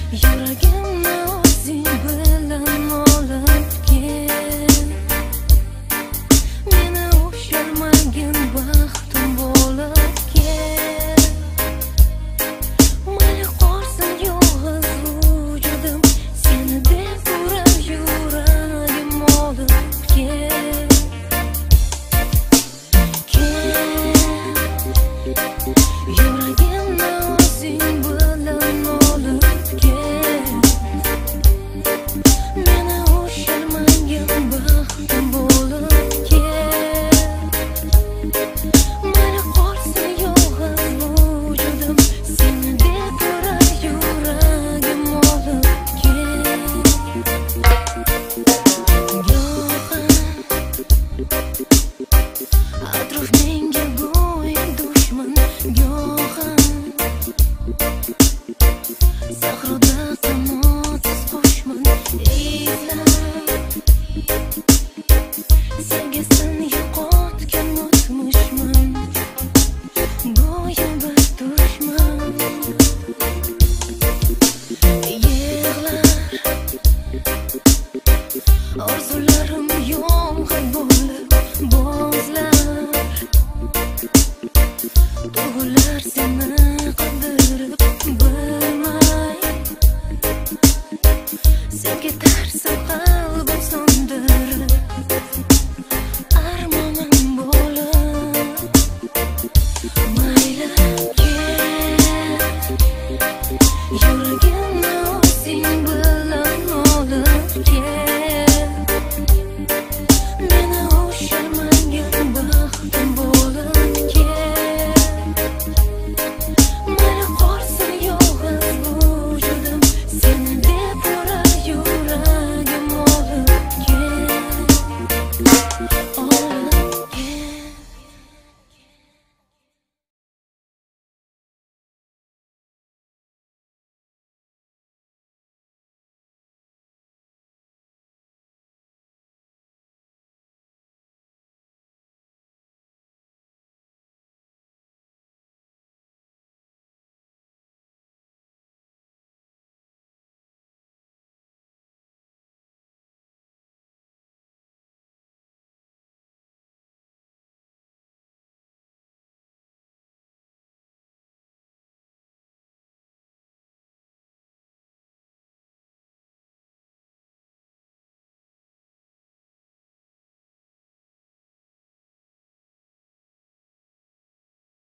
Yuragimni o'zing bilan olib kel. Meni ushalmagin baxtim bo'lib kel. Mayli qolsin yolg'iz vujudim, seni deb urar yuragim olib kel. Yuragimni o'zing bilan olib kel. Meni ushalmagin baxtim bo'lib kel. Mayli qolsin yolg'iz vujudim, seni deb urar yuragim olib kel. Atrof menga go'yo dushman, go'han sahroda qanotsiz qushman. Sevgisini yo'qotgan o'tmishman, go'yo bir dushman. Yig'lar orzularim yomg'ir bo'lib bozlar. Tuyg'ular seni qidirib bilmay, senga tarsam qalbim so'ndirib, armonim bo'lib. Mayli kel, yuragimni